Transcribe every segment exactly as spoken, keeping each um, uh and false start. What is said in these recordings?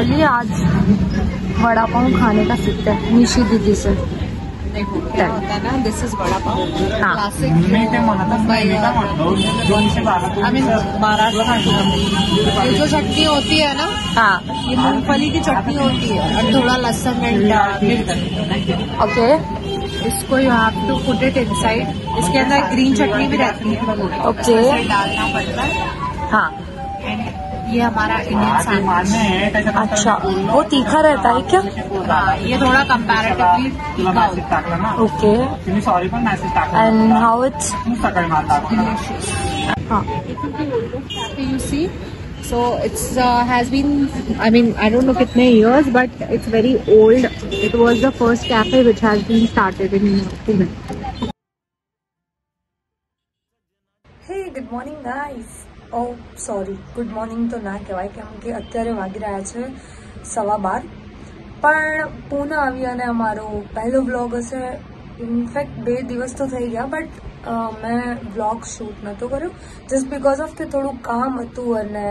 Finally आज वड़ा पाव खाने का सीखते हैं निशी दीदी से। देखो क्या होता है ना, this is vada pav classic I mean Maharashtra. ये जो चटनी होती है ना, हाँ, ये मूंगफली की चटनी होती है और थोड़ा लहसुन एंड मिर्च। ओके, इसको you have to put it inside. इसके अंदर ग्रीन चटनी भी रहती है, ओके, डालना पड़ता है। हाँ, ये हमारा इंडियन सैंडविच। अच्छा, वो तीखा रहता है क्या? हाँ, ये थोड़ा कंपैरेटिवली तीखा होता है। Okay, and how it's? हाँ, you see, so it's uh, has been, I mean, I don't know कितने years, but it's very old. It was the first cafe which has been started in Pune. Hey, good morning guys. Oh sorry, good morning તો ના કહેવાય કેમ કે અત્યારે વાગી રહ્યા છે સવા બાર, પણ પૂના આવી અને અમારો પહેલો વ્લોગ હશે. ઇનફેક્ટ બે દિવસ તો થઈ ગયા, બટ મેં વ્લોગ શૂટ નહોતો કર્યો જસ્ટ બિકોઝ ઓફ કે થોડું કામ હતું અને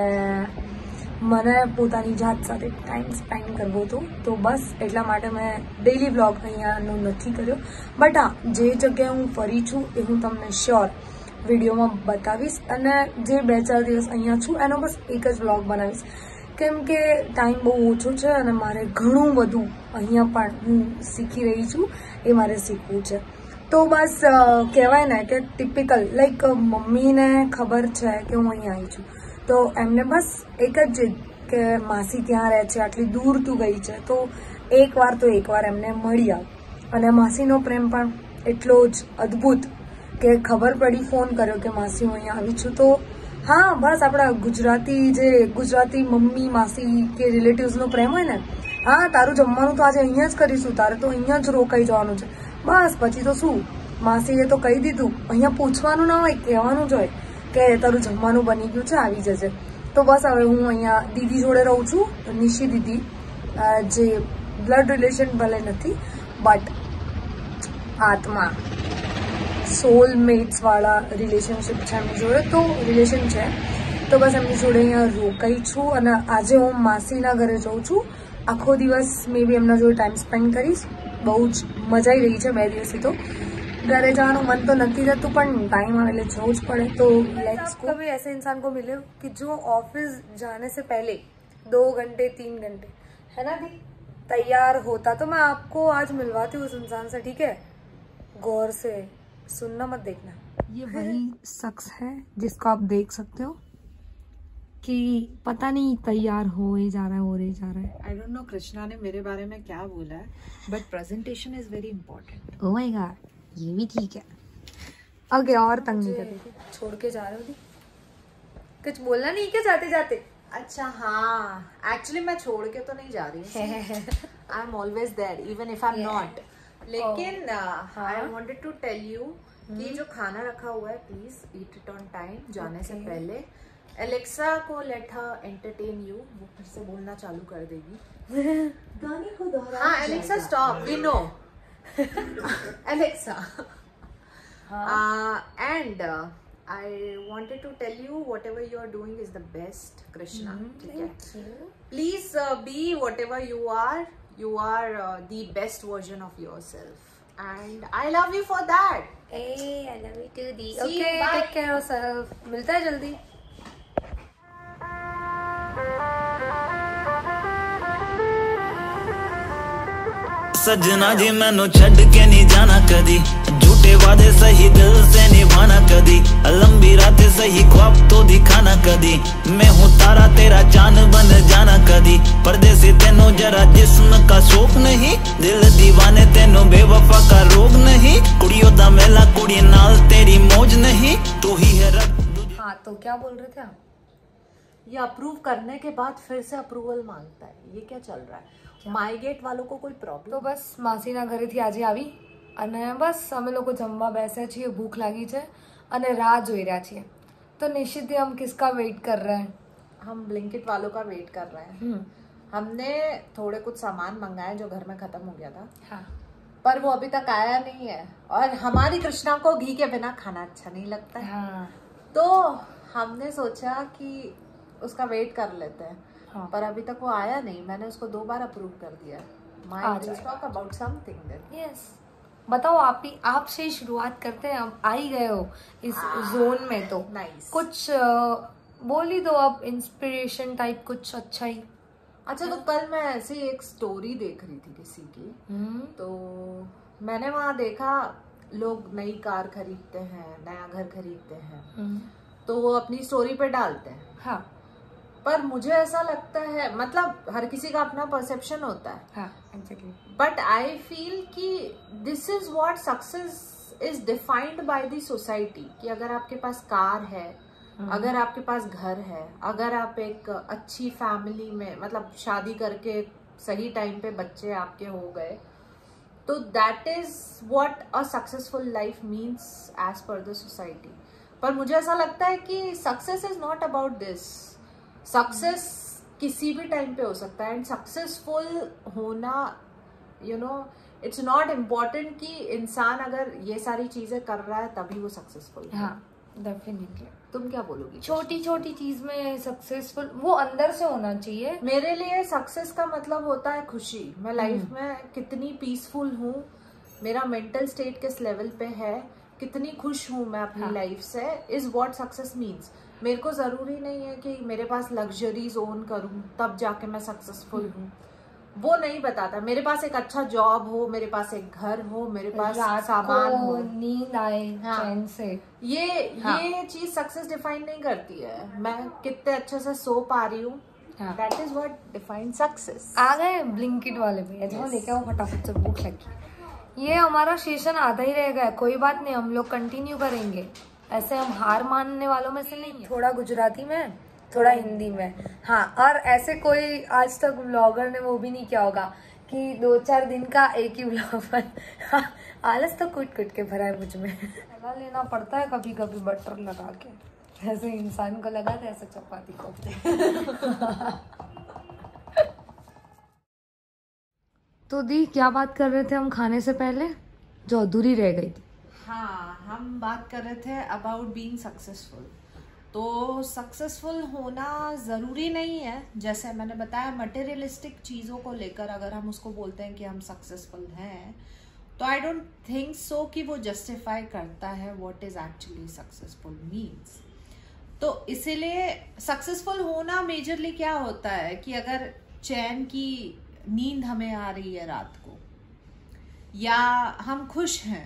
મને પોતાની જાત સાથે ટાઈમ સ્પેન્ડ કરવો હતો, તો બસ એટલા માટે મેં ડેઇલી વ્લોગ અહીંયાનો નથી કર્યો. બટ હા, જે જગ્યાએ હું ફરી છું એ હું તમને શ્યોર વિડીયોમાં બતાવીશ, અને જે બે ચાર દિવસ અહીંયા છું એનો બસ એક જ વ્લોગ બનાવીશ કેમ કે ટાઈમ બહુ ઓછો છે અને મારે ઘણું બધું અહીંયા પણ હું શીખી રહી છું, એ મારે શીખવું છે. તો બસ કહેવાય ને કે ટિપિકલ લાઈક મમ્મીને ખબર છે કે હું અહીંયા આવી છું, તો એમને બસ એક જ જીદ કે માસી ત્યાં રહે છે, આટલી દૂર તું ગઈ છે તો એકવાર તો એકવાર એમને મળી આવ. અને માસીનો પ્રેમ પણ એટલો જ અદ્ભુત કે ખબર પડી, ફોન કર્યો કે માસી હું અહીંયા આવી છું. તો હા, બસ આપણા ગુજરાતી જે ગુજરાતી મમ્મી માસી કે રિલેટિવ્સનો પ્રેમ હોય ને, હા તારું જમવાનું તો આજે અહીંયા જ કરીશું, તારે તો અહીંયા જ રોકાઈ જવાનું છે, બસ પછી તો શું, માસીએ તો કહી દીધું, અહીંયા પૂછવાનું ના હોય, કહેવાનું જ હોય કે તારું જમવાનું બની ગયું છે, આવી જશે. તો બસ હવે હું અહીંયા દીદી જોડે રહું છું, નિશી દીદી, જે બ્લડ રિલેશન ભલે નથી બટ આત્મા સોલમેટ્સ વાળા રિલેશનશિપ છે એમની જોડે, તો રિલેશન છે. તો બસ એમની જોડે અહીંયા રોકાઈ છું અને આજે હું માસીના ઘરે જઉં છું. આખો દિવસ મે બી એમના જોડે ટાઈમ સ્પેન્ડ કરીશ. બહુ જ મજા આવી રહી છે બે દિવસથી. તો घरे जाना मन तो नहीं रहता पर टाइम आने जरूर पड़े. तो लेट्स गो. कभी ऐसे इंसान को मिले कि जो ऑफिस जाने से पहले दो घंटे तीन घंटे है ना दी तैयार होता, तो मैं आपको आज मिलवाती हूँ उस इंसान से, ठीक है? गौर से सुनना मत देखना. ये वही शख्स है जिसको आप देख सकते हो कि पता नहीं तैयार हो ही जा रहा है, हो ही जा रहा है. आई डोंट नो कृष्णा ने मेरे बारे में क्या बोला है, but presentation is very important. Oh my god, ये भी ठीक है. ओके, और तंग नहीं करेगी. छोड़ के जा रहे हो दी? कुछ बोलना नहीं क्या जाते जाते? अच्छा हाँ, एक्चुअली मैं छोड़ के तो नहीं जा रही हूँ. I am always there even if I am not. लेकिन I wanted to tell you कि जो खाना रखा हुआ है please eat it on time. जाने से पहले एलेक्सा को लेट हर एंटरटेन यू. वो फिर से बोलना चालू कर देगी. गाने को दोहरा. हाँ Alexa stop, we know. Alexa. uh, and uh, I wanted to tell you whatever you are doing is the best, Krishna. Mm-hmm. Thank you. Please uh, be whatever you are. You are uh, the best version of yourself, and I love you for that. Hey, I love you too, Dee. See Okay, you, take care of yourself. मिलता है जल्दी. सजना जी मैनू छड़ के नहीं जाना कदी, झूठे वादे सही दिल से निभाना कदी, लंबी रातें सही ख्वाब तो दिखाना कदी, मैं हूँ तारा तेरा चांद बन जाना कदी, परदेसी तेनू जरा जिस्म का शौक नहीं, दिल दीवाने तेनू बेवफा का रोग नहीं, कुड़ियों दा मेला कुड़ी नाल तेरी मौज नहीं, तू ही है रब. हाँ, तो क्या बोल रहे थे आप? ये अप्रूव करने के बाद फिर से अप्रूवल मांगता है, ये क्या चल रहा है? माईगेट वालों को कोई प्रॉब्लम? तो बस માસીના ઘરેથી આજે આવી અને બસ અમે લોકો જમવા બેસ્યા છીએ. ભૂખ લાગી છે અને રાહ જોઈ રહ્યા છીએ. तो निश्चित हम किसका वेट कर रहे हैं? हम ब्लिंकिट वालों का वेट कर रहे हैं. हमने थोड़े कुछ सामान मंगाए जो घर में खत्म हो गया था. हाँ. पर वो अभी तक आया नहीं है और हमारी कृष्णा को घी के बिना खाना अच्छा नहीं लगता है. हाँ. तो हमने सोचा कि उसका वेट कर लेते हैं. हाँ. पर अभी तक वो आया नहीं, मैंने उसको दो बार अप्रूव कर दिया। Mind is talk about something then. Yes, बताओ आप ही, आपसे ही शुरुआत करते हैं। अब आ ही गए हो इस जोन में तो नाइस। कुछ बोल ही दो अब, इंस्पिरेशन टाइप कुछ अच्छा ही। अच्छा, तो कल मैं ऐसे ही एक स्टोरी देख रही थी किसी की, तो मैंने वहां देखा लोग नई कार खरीदते हैं, नया घर खरीदते हैं, तो वो अपनी स्टोरी पे डालते हैं। हाँ. पर मुझे ऐसा लगता है, मतलब हर किसी का अपना परसेप्शन होता है। हाँ, exactly. बट आई फील कि this is what success is defined by the society. कि अगर आपके पास कार है, अगर आपके पास घर है, अगर आप एक अच्छी फैमिली में, मतलब शादी करके सही टाइम पे बच्चे आपके हो गए, तो that is what a successful life means as per the society. पर मुझे ऐसा लगता है कि success is not about this. Success किसी भी टाइम पे हो सकता है, एंड सक्सेसफुल होना, you know, it's not important कि इंसान अगर ये सारी चीजें कर रहा है तभी वो सक्सेसफुल है। हाँ, डेफिनेटली। तुम क्या बोलोगी? छोटी छोटी चीज में सक्सेसफुल वो अंदर से होना चाहिए। मेरे लिए सक्सेस का मतलब होता है खुशी। मैं लाइफ में कितनी पीसफुल हूँ, मेरा मेंटल स्टेट किस लेवल पे है, कितनी खुश हूँ मैं अपनी लाइफ से, इज व्हाट सक्सेस मीन्स। मेरे को जरूरी नहीं है कि मेरे पास लग्जरीज ओन करूँ तब जाके मैं सक्सेसफुल हूँ, वो नहीं बताता। मेरे पास एक अच्छा जॉब हो, मेरे पास एक घर हो, मेरे पास सामान हो, नींद आए चैन से, ये हाँ. ये चीज सक्सेस डिफाइन नहीं करती है। मैं कितने अच्छे से सो पा रही हूँ, that is what define success. आ गए ब्लिंकिट वाले भैया, जाओ लेके आओ फटाफट से, भूख लगी। ये हमारा सेशन आधा ही रह गया, कोई बात नहीं, हम लोग कंटिन्यू करेंगे। ऐसे हम हार मानने वालों में से नहीं। थोड़ा गुजराती में, थोड़ा हिंदी में। हाँ, और ऐसे कोई आज तक ब्लॉगर ने वो भी नहीं किया होगा कि दो चार दिन का एक ही ब्लॉग पर। हाँ, आलस तो कुट कुट के भरा है मुझ में। लगा लेना पड़ता है कभी कभी बटर लगा के, जैसे इंसान को लगा था ऐसे चपाती को। तो दी, क्या बात कर रहे थे हम खाने से पहले जो अधूरी रह गई थी? हाँ, हम बात कर रहे थे अबाउट बीइंग सक्सेसफुल। तो सक्सेसफुल होना ज़रूरी नहीं है, जैसे मैंने बताया मटेरियलिस्टिक चीज़ों को लेकर अगर हम उसको बोलते हैं कि हम सक्सेसफुल हैं, तो आई डोंट थिंक सो कि वो जस्टिफाई करता है what is actually successful means. तो इसीलिए सक्सेसफुल होना मेजरली क्या होता है कि अगर चैन की नींद हमें आ रही है रात को, या हम खुश हैं,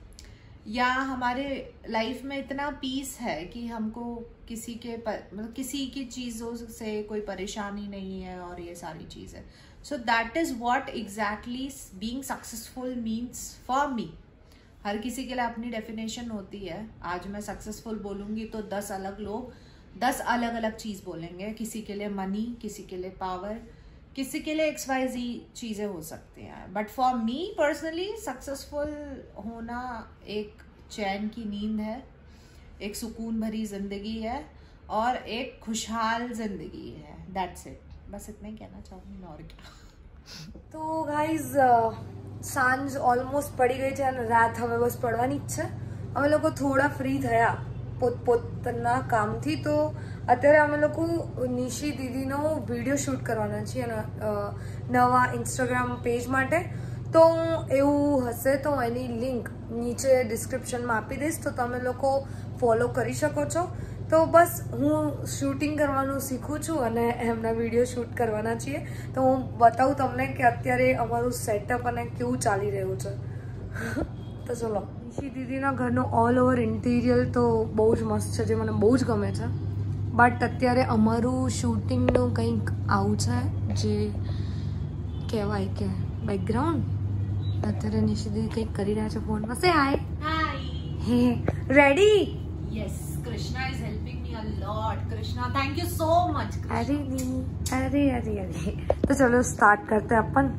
या हमारे लाइफ में इतना पीस है कि हमको किसी के मतलब किसी की चीज़ों से कोई परेशानी नहीं है, और ये सारी चीज़ें। So that is what exactly being successful means for me. हर किसी के लिए अपनी डेफिनेशन होती है। आज मैं सक्सेसफुल बोलूँगी तो दस अलग लोग दस अलग अलग चीज़ बोलेंगे। किसी के लिए मनी, किसी के लिए पावर, किसी के लिए एक्स वाई जी चीज़ें हो सकती हैं। But for me personally successful होना एक चैन की नींद है, एक सुकून भरी जिंदगी है, और एक खुशहाल जिंदगी है। That's it. बस इतना ही कहना चाहूँगी, और क्या। तो गाइज સાંજ ઓલમોસ્ટ પડી ગઈ છે અને રાત હવે બસ પડવાની જ છે. અમે લોકો થોડા ફ્રી થયા પોતપોતાના કામથી, તો અત્યારે અમે લોકો નિશી દીદીનો વિડીયો શૂટ કરવાના છીએ નવા ઇન્સ્ટાગ્રામ પેજ માટે. તો હું એવું હશે તો એની લિંક નીચે ડિસ્ક્રિપ્શનમાં આપી દઈશ, તો તમે લોકો ફોલો કરી શકો છો. તો બસ હું શૂટિંગ કરવાનું શીખું છું અને એમના વિડીયો શૂટ કરવાના છીએ. તો હું બતાવું તમને કે અત્યારે અમારું સેટઅપ અને કેવું ચાલી રહ્યું છે. તો ચલો, નિશી દીદીના ઘરનું ઓલ ઓવર ઇન્ટિરિયર તો બહુ જ મસ્ત છે, જે મને બહુ જ ગમે છે. બટ અત્યારે અમારું શૂટિંગનું કંઈક આવું છે જે કહેવાય કે બેકગ્રાઉન્ડ. અત્યારે નિશી દીદી કંઈક કરી રહ્યા છે ફોનમાં. સે hi. Hi. Hey ready? Yes. Krishna is helping me a lot. Krishna, thank you so much. अरे नहीं, अरे अरे अरे तो चलो स्टार्ट करते हैं अपन.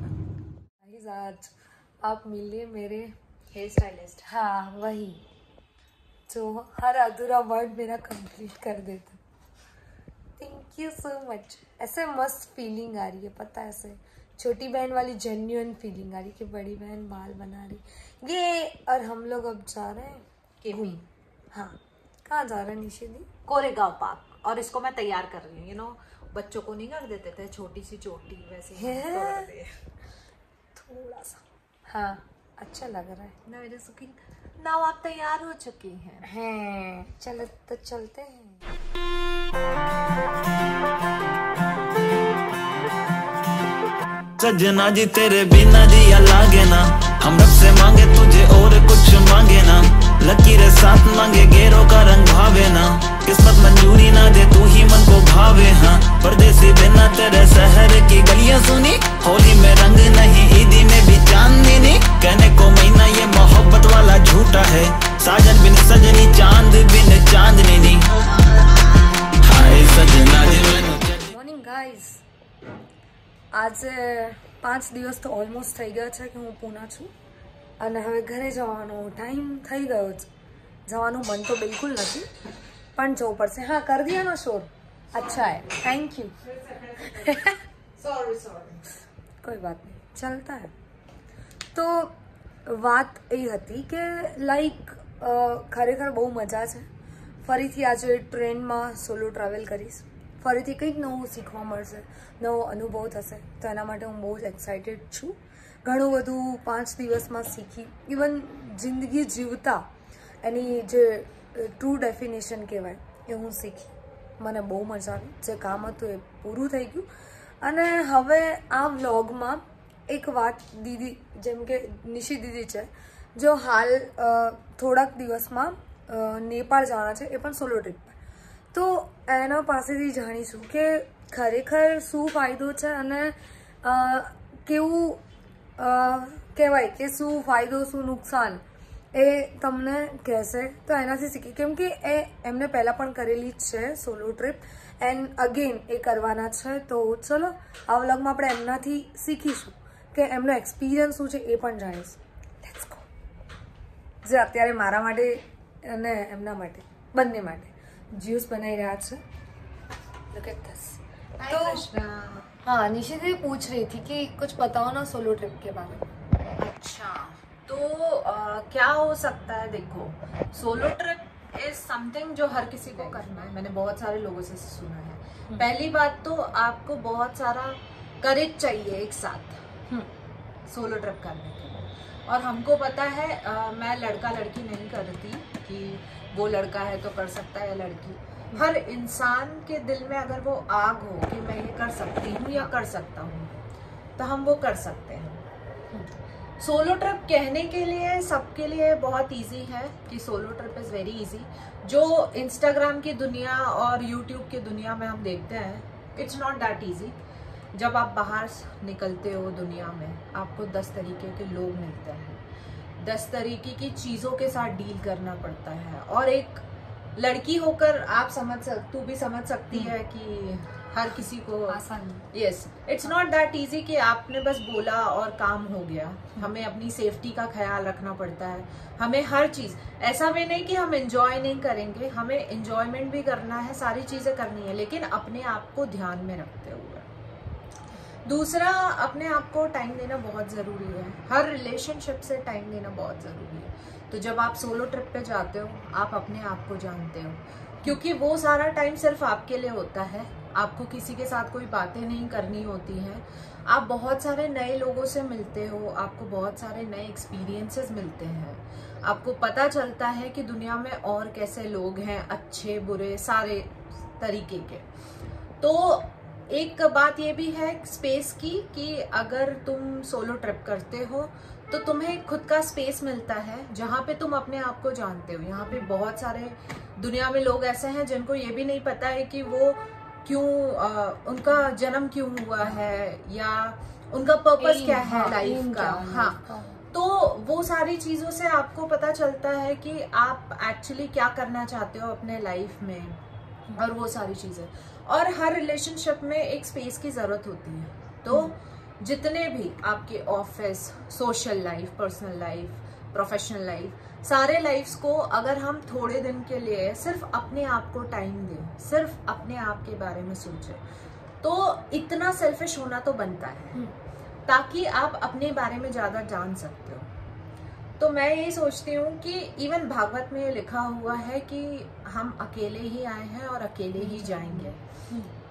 आज आप मिलिए मेरे हेयर स्टाइलिस्ट. हाँ, वही जो हर अधूरा वर्ड मेरा कंप्लीट कर देते. Thank you so much. ऐसे मस्त फीलिंग आ रही है, पता है, ऐसे छोटी बहन वाली जेन्युइन फीलिंग आ रही कि बड़ी बहन बाल बना रही ये. और हम लोग अब जा रहे हैं घूम. हाँ, कहाँ जा रहे हैं निशि दी? कोरेगांव पार्क. और इसको मैं तैयार कर रही हूँ, यू नो बच्चों को नहीं कर देते थे छोटी सी चोटी, वैसे ही कर दे थोड़ा सा। हाँ अच्छा लग रहा है ना मेरे सुखी। नाउ आप तैयार हो चुकी हैं? हैं, चलो तो चलते हैं। सजना जी तेरे बिना जिया लागे ना, हम रब से मांगे तुझे और कुछ मांगे ना, लकीरें साथ मांगे गेरों का रंग भावे ना, किस्मत मंजूरी ना दे तू ही मन को भावे। हाँ परदेसी बिना तेरे शहर की गलियां सुनी, होली में रंग नहीं ईदी में भी चांदनी नहीं, कहने को महीना ये मोहब्बत वाला झूठा है, साजन बिन सजनी चांद बिन चांदनी नहीं। हाय सजना जी मैनू। मॉर्निंग गाइस, આજે પાંચ દિવસ તો ઓલમોસ્ટ થઈ ગયા છે કે હું પૂના છું અને હવે ઘરે જવાનો ટાઈમ થઈ ગયો છે। જવાનું મન તો બિલકુલ નથી પણ જવું પડશે। હા કરી દિયા નો શોર, अच्छा है, थैंक यू। सॉरी सॉरी, कोई बात नहीं, चलता है। तो વાત એ હતી કે લાઈક ખરેખર બહુ મજા છે। ફરીથી આજે ટ્રેનમાં સોલો ટ્રાવેલ કરીશ, ફરીથી કંઈક નવું શીખવા મળશે, નવો અનુભવ થશે, તો એના માટે હું બહુ જ એક્સાઇટેડ છું। ઘણું બધું પાંચ દિવસમાં શીખી, ઇવન જિંદગી જીવતા એની જે ટ્રુ ડેફિનેશન કહેવાય એ હું શીખી। મને બહુ મજા આવી, જે કામ હતું એ પૂરું થઈ ગયું। અને હવે આ વ્લોગમાં એક વાત દીદી, જેમ કે નિશી દીદી છે જો હાલ થોડાક દિવસમાં નેપાળ જવાના છે, એ પણ સોલો ટ્રીપ પર, તો એના પાસેથી જાણીશું કે ખરેખર શું ફાયદો છે અને કેવું કહેવાય કે શું ફાયદો શું નુકસાન એ તમને કહેશે। તો એનાથી શીખી, કેમ કે એ એમને પહેલાં પણ કરેલી જ છે સોલો ટ્રીપ એન્ડ અગેન એ કરવાના છે। તો ચલો આ વ્લોગમાં આપણે એમનાથી શીખીશું કે એમનો એક્સપિરિયન્સ શું છે એ પણ જાણીશું। Let's go. જે અત્યારે મારા માટે અને એમના માટે બંને માટે જ્यूस बनाई रहा है। Look at this. तो हाँ, निशी दीदी पूछ रही थी कि कुछ बताओ ना सोलो ट्रिप के बारे में। अच्छा तो आ, क्या हो सकता है, देखो सोलो ट्रिप इज समथिंग जो हर किसी को करना है। मैंने बहुत सारे लोगों से सुना है। पहली बात तो आपको बहुत सारा करेज चाहिए एक साथ सोलो ट्रिप करने के लिए, और हमको पता है आ, मैं लड़का लड़की नहीं करती कि वो लड़का है तो कर सकता है या लड़की। हर इंसान के दिल में अगर वो आग हो कि मैं ये कर सकती हूँ या कर सकता हूँ, तो हम वो कर सकते हैं। सोलो ट्रिप कहने के लिए सबके लिए बहुत इजी है कि solo trip is very easy. जो इंस्टाग्राम की दुनिया और यूट्यूब की दुनिया में हम देखते हैं, इट्स नॉट दैट इजी। जब आप बाहर निकलते हो दुनिया में, आपको दस तरीके के लोग मिलते हैं, दस तरीके की चीज़ों के साथ डील करना पड़ता है, और एक लड़की होकर आप समझ सक तू भी समझ सकती है कि हर किसी को आसान, yes it's not that easy कि आपने बस बोला और काम हो गया। हमें अपनी सेफ्टी का ख्याल रखना पड़ता है। हमें हर चीज़, ऐसा भी नहीं कि हम एंजॉय नहीं करेंगे, हमें एंजॉयमेंट भी करना है, सारी चीज़ें करनी है, लेकिन अपने आप को ध्यान में रखते हुए। दूसरा, अपने आप को टाइम देना बहुत ज़रूरी है। हर रिलेशनशिप से टाइम देना बहुत ज़रूरी है। तो जब आप सोलो ट्रिप पे जाते हो, आप अपने आप को जानते हो, क्योंकि वो सारा टाइम सिर्फ आपके लिए होता है। आपको किसी के साथ कोई बातें नहीं करनी होती हैं। आप बहुत सारे नए लोगों से मिलते हो, आपको बहुत सारे नए एक्सपीरियंसेस मिलते हैं, आपको पता चलता है कि दुनिया में और कैसे लोग हैं, अच्छे बुरे सारे तरीके के। तो एक बात ये भी है स्पेस की कि अगर तुम सोलो ट्रिप करते हो तो तुम्हें खुद का स्पेस मिलता है जहाँ पे तुम अपने आप को जानते हो। यहाँ पे बहुत सारे दुनिया में लोग ऐसे हैं जिनको ये भी नहीं पता है कि वो क्यों आ, उनका जन्म क्यों हुआ है या उनका पर्पस क्या है लाइफ का। हाँ, तो वो सारी चीज़ों से आपको पता चलता है कि आप एक्चुअली क्या करना चाहते हो अपने लाइफ में, और वो सारी चीज़ें। और हर रिलेशनशिप में एक स्पेस की ज़रूरत होती है। तो जितने भी आपके office, social life, personal life, professional life, सारे लाइफ्स को अगर हम थोड़े दिन के लिए सिर्फ अपने आप को टाइम दें, सिर्फ अपने आप के बारे में सोचें, तो इतना सेल्फिश होना तो बनता है ताकि आप अपने बारे में ज़्यादा जान सकते हो। तो मैं ये सोचती हूँ कि इवन भागवत में ये लिखा हुआ है कि हम अकेले ही आए हैं और अकेले ही जाएंगे।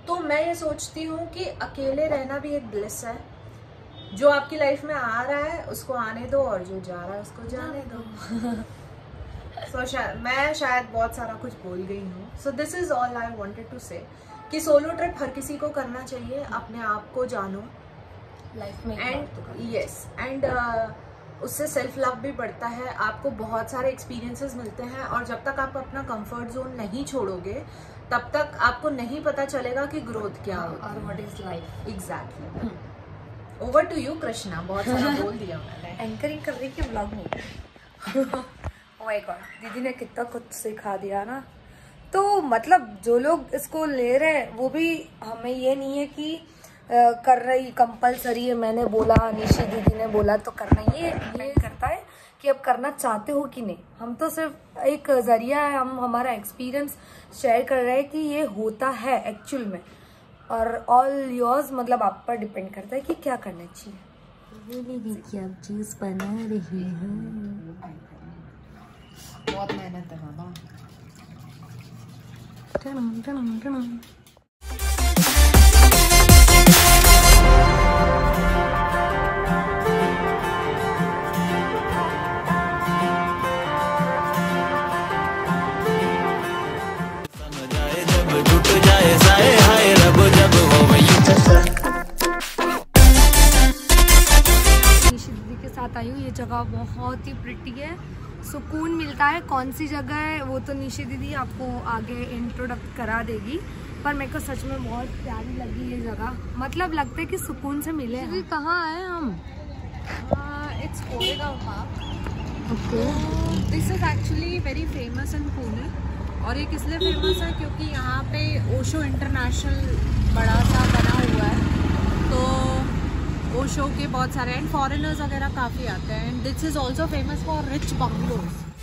तो मैं ये सोचती हूँ कि अकेले रहना भी एक ब्लिस है। जो आपकी लाइफ में आ रहा है उसको आने दो और जो जा रहा है उसको जाने दो। so, शायद मैं शायद बहुत सारा कुछ बोल गई हूँ। So this is all I wanted to say कि सोलो ट्रिप हर किसी को करना चाहिए। अपने आप को जानो लाइफ में, एंड यस एंड उससे सेल्फ लव भी बढ़ता है। आपको बहुत सारे एक्सपीरियंसेस मिलते हैं और जब तक आप अपना कंफर्ट जोन नहीं छोड़ोगे तब तक आपको नहीं पता चलेगा कि ग्रोथ क्या होती है, what is life. Exactly. Over to you Krishna, बहुत सारा बोल दिया मैंने। एंकरिंग कर रही है व्लॉग में। ओह माय गॉड, दीदी ने कितना कुछ सिखा दिया ना। तो मतलब जो लोग इसको ले रहे हैं वो भी, हमें ये नहीं है कि आ, कर रही कंपलसरी है, मैंने बोला निशी दीदी ने बोला तो करना, ये ये करता है कि अब करना चाहते हो कि नहीं। हम तो सिर्फ एक जरिया है, हम हमारा एक्सपीरियंस शेयर कर रहे हैं कि ये होता है एक्चुअल में, और ऑल योर्स, मतलब आप पर डिपेंड करता है कि क्या करना चाहिए। ये देखिए अब चीज बना रही है, बहुत मेहनत है बाबा। टनम टनम टनम। आई हूँ, ये जगह बहुत ही प्रिटी है, सुकून मिलता है। कौन सी जगह है वो तो निशी दीदी आपको आगे इंट्रोडक्ट करा देगी, पर मेरे को सच में बहुत प्यारी लगी ये जगह। मतलब लगता है कि सुकून से मिले हैं। कहाँ आए हम? It's Koregaon park. Okay, this is actually very famous in Pune. और ये किस लिए फेमस है? क्योंकि यहाँ पे ओशो इंटरनेशनल बड़ा सा बना हुआ है, तो ओशो के बहुत सारे एंड फॉरेनर्स वगैरह काफ़ी आते हैं। And this is also famous for rich bungalows.